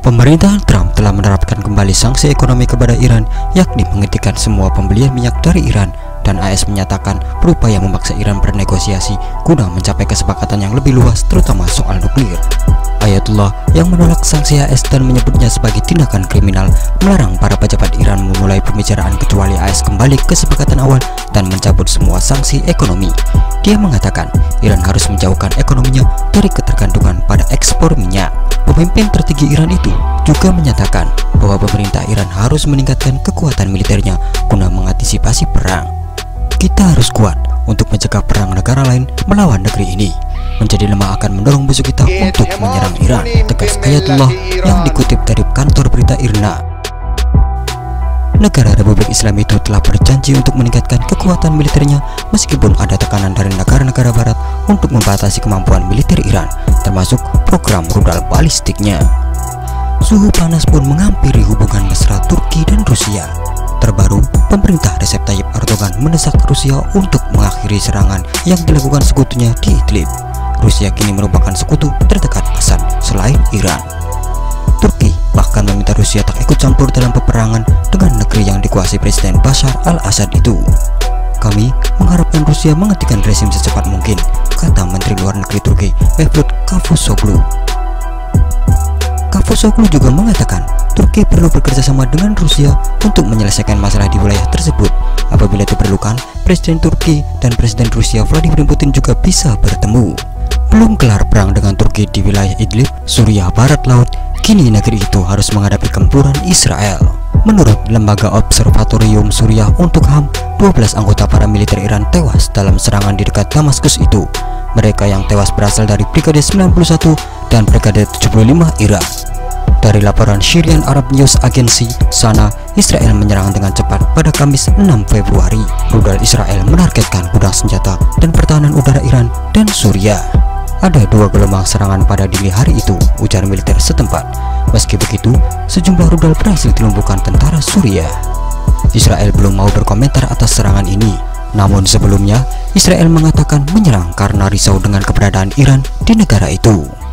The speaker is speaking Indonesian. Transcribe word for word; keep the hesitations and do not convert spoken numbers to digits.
Pemerintahan Trump telah menerapkan kembali sanksi ekonomi kepada Iran, yakni menghentikan semua pembelian minyak dari Iran, dan A S menyatakan berupaya memaksa Iran bernegosiasi guna mencapai kesepakatan yang lebih luas, terutama soal nuklir. Ayatullah yang menolak sanksi A S dan menyebutnya sebagai tindakan kriminal, melarang para pejabat Iran memulai pembicaraan kecuali A S kembali ke kesepakatan awal dan mencabut semua sanksi ekonomi. Dia mengatakan Iran harus menjauhkan ekonominya dari ketergantungan pada ekspor minyak. Pemimpin tertinggi Iran itu juga menyatakan bahwa pemerintah Iran harus meningkatkan kekuatan militernya guna mengantisipasi perang. Kita harus kuat untuk mencegah perang negara lain melawan negeri ini. Menjadi lemah akan mendorong musuh kita untuk menyerang Iran, tegas Ayatullah yang dikutip dari kantor berita I R N A. Negara Republik Islam itu telah berjanji untuk meningkatkan kekuatan militernya meskipun ada tekanan dari negara-negara barat untuk membatasi kemampuan militer Iran, termasuk program rudal balistiknya. Suhu panas pun menghampiri hubungan mesra Turki dan Rusia. Terbaru, pemerintah Recep Tayyip Erdogan mendesak Rusia untuk mengakhiri serangan yang dilakukan sekutunya di Idlib. Rusia kini merupakan sekutu terdekat Assad selain Iran. Turki bahkan meminta Rusia tak ikut campur dalam peperangan dengan negeri yang dikuasai Presiden Bashar al-Assad itu. Kami mengharapkan Rusia menghentikan rezim secepat mungkin, kata Menteri Luar Negeri Turki Mevlut Cavusoglu. Cavusoglu juga mengatakan Turki perlu bekerjasama dengan Rusia untuk menyelesaikan masalah di wilayah tersebut. Apabila diperlukan, Presiden Turki dan Presiden Rusia Vladimir Putin juga bisa bertemu. Belum kelar perang dengan Turki di wilayah Idlib, Suriah Barat Laut, kini negeri itu harus menghadapi gempuran Israel. Menurut Lembaga Observatorium Suriah untuk H A M, dua belas anggota paramiliter Iran tewas dalam serangan di dekat Damaskus itu. Mereka yang tewas berasal dari Brigade sembilan puluh satu dan Brigade tujuh puluh lima Irak. Dari laporan Syrian Arab News Agency, sana Israel menyerang dengan cepat pada Kamis enam Februari. Rudal Israel menargetkan gudang senjata dan pertahanan udara Iran dan Suriah. Ada dua gelombang serangan pada dini hari itu, ujar militer setempat. Meski begitu, sejumlah rudal berhasil dilumpuhkan tentara Suriah. Israel belum mau berkomentar atas serangan ini. Namun sebelumnya, Israel mengatakan menyerang karena risau dengan keberadaan Iran di negara itu.